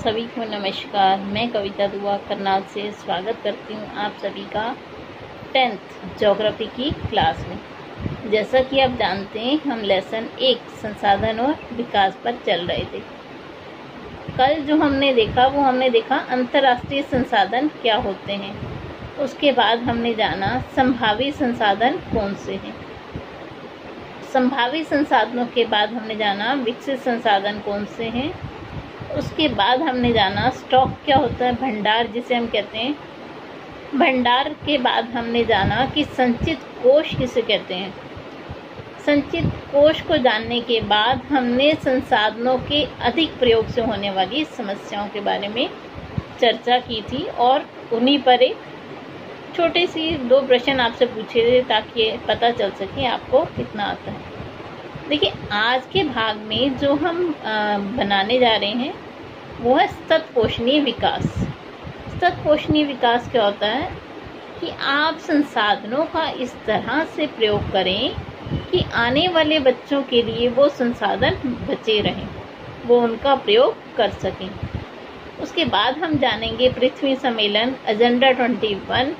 सभी को नमस्कार। मैं कविता दुआ करनाल से स्वागत करती हूँ आप सभी का 10th ज्योग्राफी की क्लास में। जैसा कि आप जानते हैं, हम लेसन 1 संसाधन और विकास पर चल रहे थे। कल जो हमने देखा अंतर्राष्ट्रीय संसाधन क्या होते हैं। उसके बाद हमने जाना संभावी संसाधन कौन से हैं। संभावी संसाधनों के बाद हमने जाना विकसित संसाधन कौन से हैं। उसके बाद हमने जाना स्टॉक क्या होता है, भंडार जिसे हम कहते हैं। भंडार के बाद हमने जाना कि संचित कोष किसे कहते हैं। संचित कोष को जानने के बाद हमने संसाधनों के अधिक प्रयोग से होने वाली समस्याओं के बारे में चर्चा की थी और उन्हीं पर एक छोटे सी 2 प्रश्न आपसे पूछे थे ताकि पता चल सके आपको कितना आता है। देखिए, आज के भाग में जो हम बनाने जा रहे हैं वो है सतत पोषणीय विकास। सतत पोषणीय विकास क्या होता है कि आप संसाधनों का इस तरह से प्रयोग करें कि आने वाले बच्चों के लिए वो संसाधन बचे रहें, वो उनका प्रयोग कर सकें। उसके बाद हम जानेंगे पृथ्वी सम्मेलन एजेंडा 21,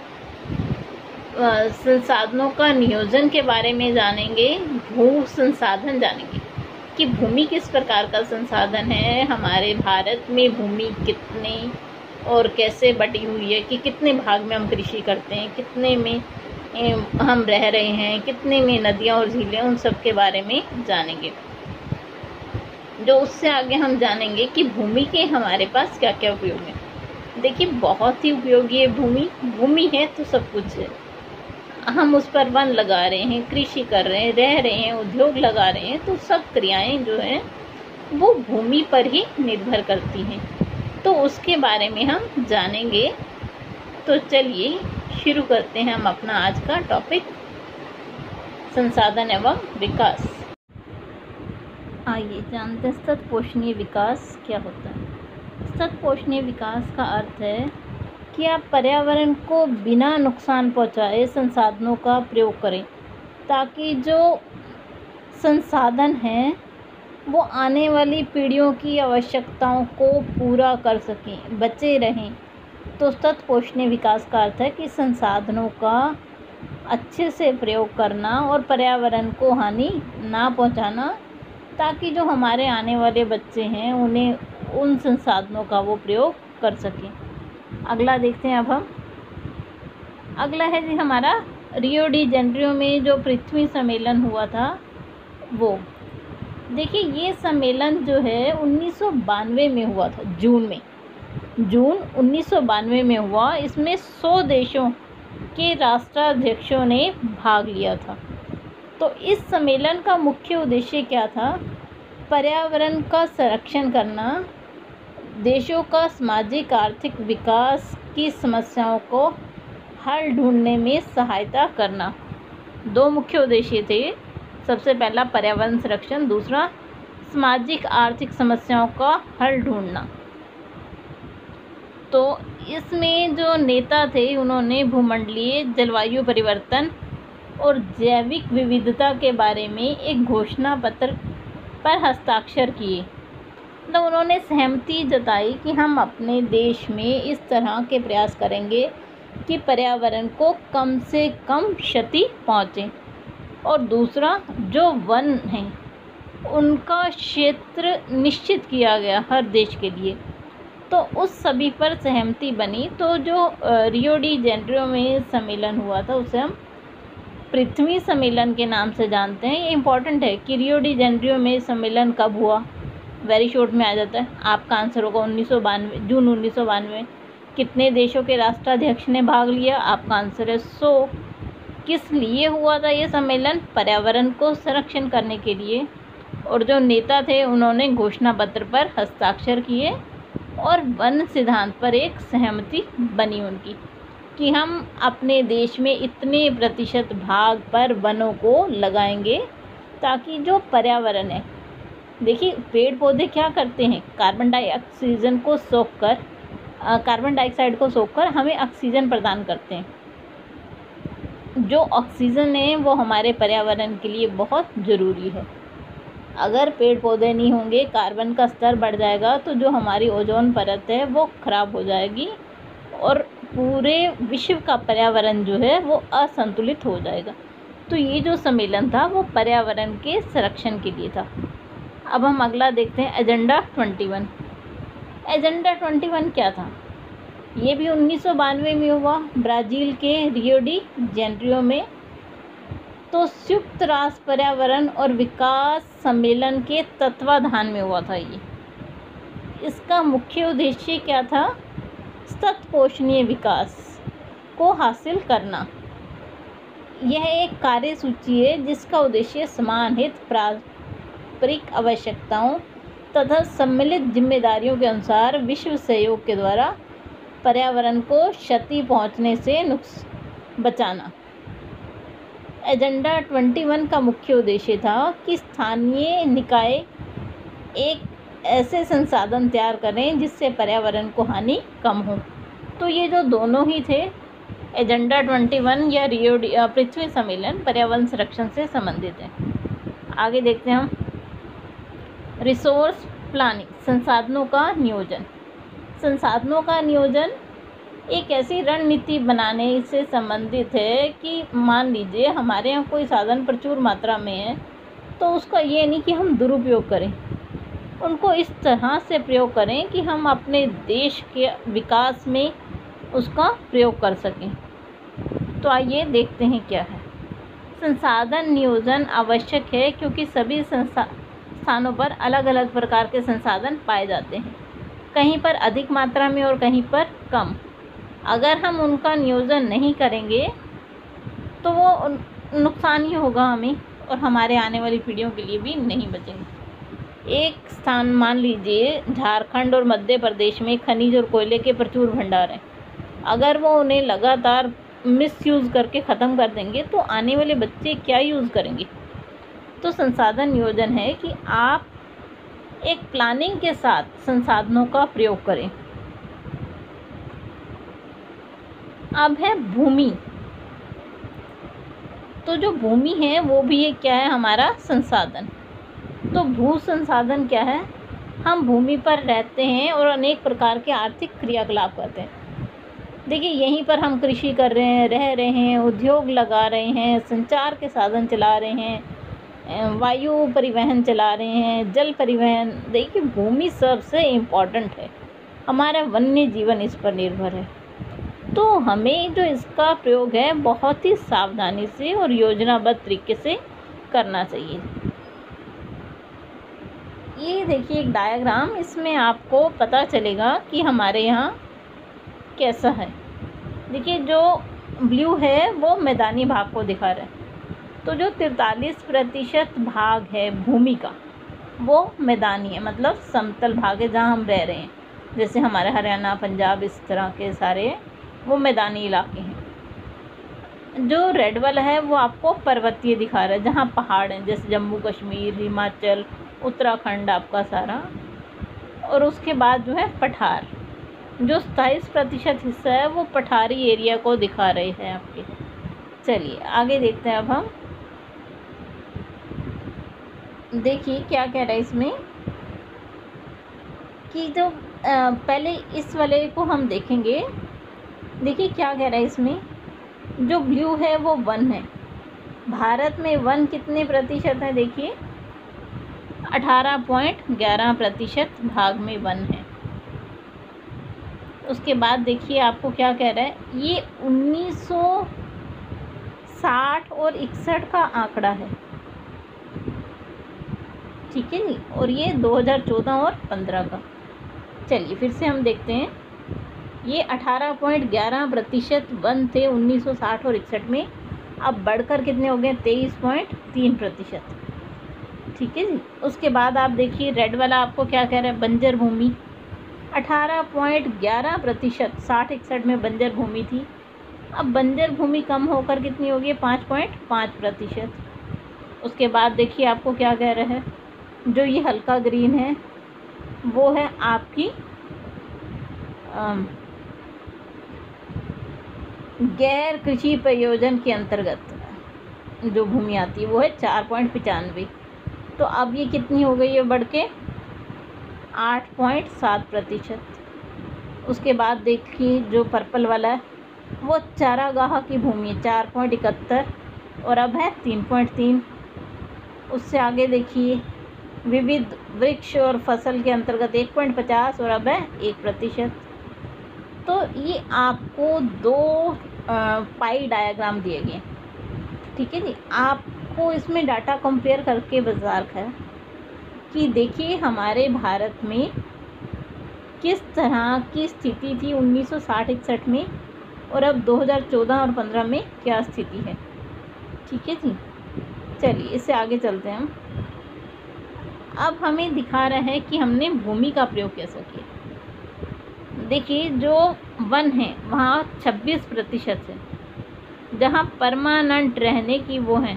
संसाधनों का नियोजन के बारे में जानेंगे, भू संसाधन जानेंगे कि भूमि किस प्रकार का संसाधन है, हमारे भारत में भूमि कितने और कैसे बटी हुई है, कि कितने भाग में हम कृषि करते हैं, कितने में हम रह रहे हैं, कितने में नदियाँ और झीलें, उन सब के बारे में जानेंगे। जो उससे आगे हम जानेंगे कि भूमि के हमारे पास क्या क्या उपयोग है। देखिए, बहुत ही उपयोगी है भूमि है तो सब कुछ है। हम उस पर वन लगा रहे हैं, कृषि कर रहे हैं, रह रहे हैं, उद्योग लगा रहे हैं, तो सब क्रियाएं जो हैं वो भूमि पर ही निर्भर करती हैं। तो उसके बारे में हम जानेंगे। तो चलिए शुरू करते हैं हम अपना आज का टॉपिक, संसाधन एवं विकास। आइए जानते हैं सतत पोषणीय विकास क्या होता है। सतत पोषणीय विकास का अर्थ है कि आप पर्यावरण को बिना नुकसान पहुंचाए संसाधनों का प्रयोग करें ताकि जो संसाधन हैं वो आने वाली पीढ़ियों की आवश्यकताओं को पूरा कर सकें, बचे रहें। तो सतत पोषणीय विकास का अर्थ है कि संसाधनों का अच्छे से प्रयोग करना और पर्यावरण को हानि ना पहुंचाना ताकि जो हमारे आने वाले बच्चे हैं उन्हें उन संसाधनों का वो प्रयोग कर सकें। अगला देखते हैं अब हम। अगला है जी हमारा रियो डी जेनेरियो में जो पृथ्वी सम्मेलन हुआ था वो। देखिए, ये सम्मेलन जो है 1992 में हुआ था, जून 1992 में हुआ। इसमें 100 देशों के राष्ट्राध्यक्षों ने भाग लिया था। तो इस सम्मेलन का मुख्य उद्देश्य क्या था? पर्यावरण का संरक्षण करना, देशों का सामाजिक आर्थिक विकास की समस्याओं को हल ढूंढने में सहायता करना। 2 मुख्य उद्देश्य थे। सबसे पहला पर्यावरण संरक्षण, दूसरा सामाजिक आर्थिक समस्याओं का हल ढूंढना। तो इसमें जो नेता थे उन्होंने भूमंडलीय जलवायु परिवर्तन और जैविक विविधता के बारे में एक घोषणा पत्र पर हस्ताक्षर किए। तो उन्होंने सहमति जताई कि हम अपने देश में इस तरह के प्रयास करेंगे कि पर्यावरण को कम से कम क्षति पहुँचे। और दूसरा, जो वन हैं उनका क्षेत्र निश्चित किया गया हर देश के लिए। तो उस सभी पर सहमति बनी। तो जो रियो डी जेनेरियो में सम्मेलन हुआ था उसे हम पृथ्वी सम्मेलन के नाम से जानते हैं। ये इम्पॉर्टेंट है कि रियो डी जेनेरियो में सम्मेलन कब हुआ, वेरी शॉर्ट में आ जाता है। आपका आंसर होगा 1992, जून 1992। कितने देशों के राष्ट्राध्यक्ष ने भाग लिया? आपका आंसर है 100। किस लिए हुआ था ये सम्मेलन? पर्यावरण को संरक्षण करने के लिए। और जो नेता थे उन्होंने घोषणा पत्र पर हस्ताक्षर किए और वन सिद्धांत पर एक सहमति बनी उनकी कि हम अपने देश में इतने प्रतिशत भाग पर वनों को लगाएंगे ताकि जो पर्यावरण है, देखिए पेड़ पौधे क्या करते हैं, कार्बन डाइऑक्साइड को सोखकर हमें ऑक्सीजन प्रदान करते हैं। जो ऑक्सीजन है वो हमारे पर्यावरण के लिए बहुत ज़रूरी है। अगर पेड़ पौधे नहीं होंगे, कार्बन का स्तर बढ़ जाएगा, तो जो हमारी ओजोन परत है वो खराब हो जाएगी और पूरे विश्व का पर्यावरण जो है वो असंतुलित हो जाएगा। तो ये जो सम्मेलन था वो पर्यावरण के संरक्षण के लिए था। अब हम अगला देखते हैं, एजेंडा 21। एजेंडा 21 क्या था? ये भी 1992 में हुआ, ब्राज़ील के रियो डी जेनेरियो में। तो संयुक्त राष्ट्र पर्यावरण और विकास सम्मेलन के तत्वाधान में हुआ था ये। इसका मुख्य उद्देश्य क्या था? सतत पोषणीय विकास को हासिल करना। यह एक कार्यसूची है जिसका उद्देश्य समान हित, पारस्परिक आवश्यकताओं तथा सम्मिलित जिम्मेदारियों के अनुसार विश्व सहयोग के द्वारा पर्यावरण को क्षति पहुंचने से बचाना। एजेंडा 21 का मुख्य उद्देश्य था कि स्थानीय निकाय एक ऐसे संसाधन तैयार करें जिससे पर्यावरण को हानि कम हो। तो ये जो दोनों ही थे, एजेंडा 21 या रियो पृथ्वी सम्मेलन, पर्यावरण संरक्षण से संबंधित है। आगे देखते हैं हम, रिसोर्स प्लानिंग, संसाधनों का नियोजन। संसाधनों का नियोजन एक ऐसी रणनीति बनाने से संबंधित है कि मान लीजिए हमारे यहाँ कोई साधन प्रचुर मात्रा में है, तो उसका ये नहीं कि हम दुरुपयोग करें, उनको इस तरह से प्रयोग करें कि हम अपने देश के विकास में उसका प्रयोग कर सकें। तो आइए देखते हैं क्या है। संसाधन नियोजन आवश्यक है क्योंकि सभी स्थानों पर अलग अलग प्रकार के संसाधन पाए जाते हैं, कहीं पर अधिक मात्रा में और कहीं पर कम। अगर हम उनका नियोजन नहीं करेंगे तो वो नुकसान ही होगा हमें और हमारे आने वाली पीढ़ियों के लिए भी नहीं बचेंगे। एक स्थान मान लीजिए झारखंड और मध्य प्रदेश में खनिज और कोयले के प्रचुर भंडार हैं। अगर वो उन्हें लगातार मिसयूज़ करके ख़त्म कर देंगे तो आने वाले बच्चे क्या यूज़ करेंगे? तो संसाधन नियोजन है कि आप एक प्लानिंग के साथ संसाधनों का प्रयोग करें। अब है भूमि। तो जो भूमि है वो भी एक क्या है? हमारा संसाधन। तो भू संसाधन क्या है? हम भूमि पर रहते हैं और अनेक प्रकार के आर्थिक क्रियाकलाप करते हैं। देखिए, यहीं पर हम कृषि कर रहे हैं, रह रहे हैं, उद्योग लगा रहे हैं, संचार के साधन चला रहे हैं, वायु परिवहन चला रहे हैं, जल परिवहन। देखिए, भूमि सबसे इम्पॉर्टेंट है, हमारा वन्य जीवन इस पर निर्भर है। तो हमें जो इसका प्रयोग है बहुत ही सावधानी से और योजनाबद्ध तरीके से करना चाहिए। ये देखिए एक डायग्राम, इसमें आपको पता चलेगा कि हमारे यहाँ कैसा है। देखिए, जो ब्लू है वो मैदानी भाग को दिखा रहा है। तो जो 43% भाग है भूमि का वो मैदानी है, मतलब समतल भाग है जहाँ हम रह रहे हैं। जैसे हमारे हरियाणा, पंजाब, इस तरह के सारे वो मैदानी इलाके हैं। जो रेड वाला है वो आपको पर्वतीय दिखा रहा है, जहाँ पहाड़ हैं, जैसे जम्मू कश्मीर, हिमाचल, उत्तराखंड आपका सारा। और उसके बाद जो है पठार, जो 27% हिस्सा है वो पठारी एरिया को दिखा रहे हैं आपके। चलिए आगे देखते हैं। अब हम देखिए क्या कह रहा है इसमें कि जो पहले इस वाले को हम देखेंगे। देखिए क्या कह रहा है इसमें, जो ब्लू है वो वन है। भारत में वन कितने प्रतिशत है? देखिए 18.11% भाग में वन है। उसके बाद देखिए आपको क्या कह रहा है, ये 1960 और 61 का आंकड़ा है, ठीक है जी, और ये 2014 और 15 का। चलिए फिर से हम देखते हैं। ये 18.11% वन थे 1960 और 61 में, अब बढ़कर कितने हो गए? 23.3%, ठीक है जी। उसके बाद आप देखिए रेड वाला आपको क्या कह रहा है, बंजर भूमि। 18.11% 60-61 में बंजर भूमि थी, अब बंजर भूमि कम होकर कितनी होगी? 5.5%। उसके बाद देखिए आपको क्या कह रहा है, जो ये हल्का ग्रीन है वो है आपकी गैर कृषि प्रयोजन के अंतर्गत जो भूमि आती है वो है 4.95। तो अब ये कितनी हो गई है बढ़ के 8.7%। उसके बाद देखिए जो पर्पल वाला है वो चारागाह की भूमि है 4.71 और अब है 3.3। उससे आगे देखिए विविध वृक्ष और फसल के अंतर्गत 1.50 और अब है 1%। तो ये आपको दो पाई डायग्राम दिए गए, ठीक है जी। आपको इसमें डाटा कंपेयर करके बता रखा है कि देखिए हमारे भारत में किस तरह की स्थिति थी 1960-61 में और अब 2014 और 15 में क्या स्थिति है, ठीक है जी। चलिए इससे आगे चलते हैं हम। अब हमें दिखा रहा है कि हमने भूमि का प्रयोग कैसे किया। देखिए जो वन है वहाँ 26% है, जहाँ परमानेंट रहने की वो है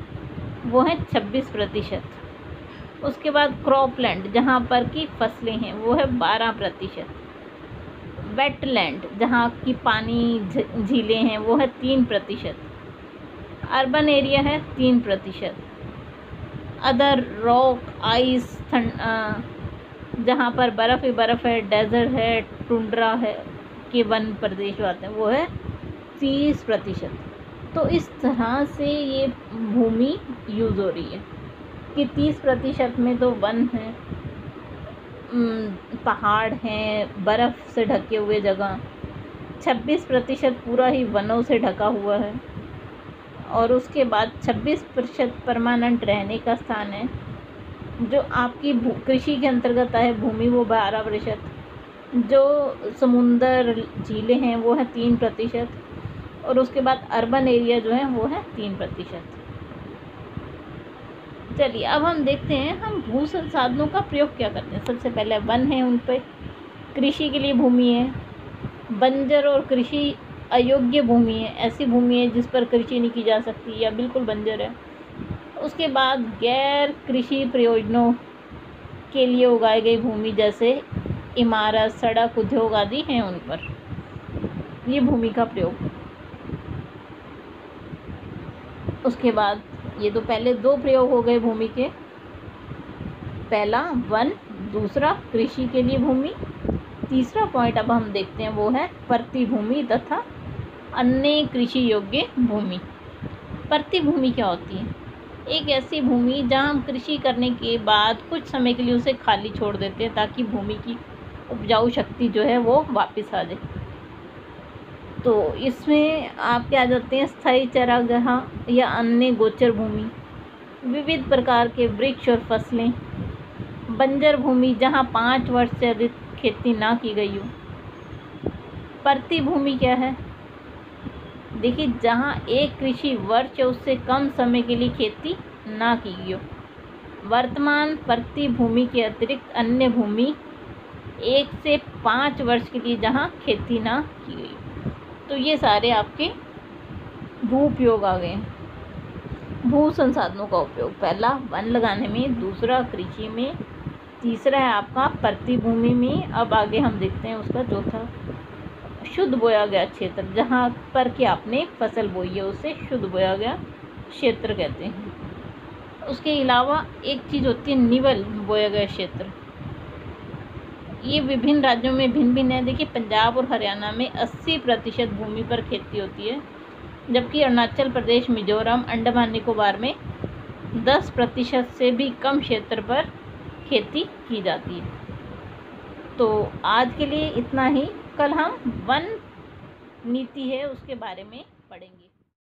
26%। उसके बाद क्रॉपलैंड जहाँ पर की फसलें हैं वो है 12%। वेटलैंड जहाँ की पानी झीलें हैं वो है 3%। अर्बन एरिया है 3%। अदर रॉक आइस जहाँ पर बर्फ़ ही बर्फ़ है, डेजर्ट है, टुंड्रा है के वन प्रदेश आते हैं वो है 30%। तो इस तरह से ये भूमि यूज़ हो रही है कि 30% में तो वन है, पहाड़ हैं, बर्फ़ से ढके हुए जगह, 26% पूरा ही वनों से ढका हुआ है और उसके बाद 26% परमानेंट रहने का स्थान है। जो आपकी कृषि के अंतर्गत है भूमि वो 12%। जो समुंदर झीलें हैं वो है 3% और उसके बाद अर्बन एरिया जो है वो है 3%। चलिए अब हम देखते हैं हम भू संसाधनों का प्रयोग क्या करते हैं। सबसे पहले वन है, उन पर कृषि के लिए भूमि है, बंजर और कृषि अयोग्य भूमि है, ऐसी भूमि है जिस पर कृषि नहीं की जा सकती या बिल्कुल बंजर है। उसके बाद गैर कृषि प्रयोजनों के लिए उगाई गई भूमि जैसे इमारत, सड़क, उद्योग आदि हैं, उन पर ये भूमि का प्रयोग। उसके बाद ये तो पहले दो प्रयोग हो गए भूमि के, पहला वन, दूसरा कृषि के लिए भूमि। तीसरा पॉइंट अब हम देखते हैं वो है प्रतिभूमि तथा अन्य कृषि योग्य भूमि। प्रतिभूमि क्या होती है? एक ऐसी भूमि जहां हम कृषि करने के बाद कुछ समय के लिए उसे खाली छोड़ देते हैं ताकि भूमि की उपजाऊ शक्ति जो है वो वापस आ जाए। तो इसमें आप क्या जाते हैं स्थायी चारागाह या अन्य गोचर भूमि, विविध प्रकार के वृक्ष और फसलें, बंजर भूमि जहां 5 वर्ष से अधिक खेती ना की गई हो। प्रतिभूमि क्या है? देखिए जहां एक कृषि वर्ष उससे कम समय के लिए खेती ना की गई हो। वर्तमान प्रतिभूमि के अतिरिक्त अन्य भूमि 1 से 5 वर्ष के लिए जहां खेती ना की गई। तो ये सारे आपके भू उपयोग आ गए। भू संसाधनों का उपयोग, पहला वन लगाने में, दूसरा कृषि में, तीसरा है आपका प्रतिभूमि में। अब आगे हम देखते हैं उसका चौथा, शुद्ध बोया गया क्षेत्र, जहाँ पर कि आपने फसल बोई है उसे शुद्ध बोया गया क्षेत्र कहते हैं। उसके अलावा एक चीज़ होती है निवल बोया गया क्षेत्र। ये विभिन्न राज्यों में भिन्न भिन्न है। देखिए पंजाब और हरियाणा में 80% भूमि पर खेती होती है, जबकि अरुणाचल प्रदेश, मिजोरम, अंडमान निकोबार में 10% से भी कम क्षेत्र पर खेती की जाती है। तो आज के लिए इतना ही। कल हम वन नीति है उसके बारे में पढ़ेंगे।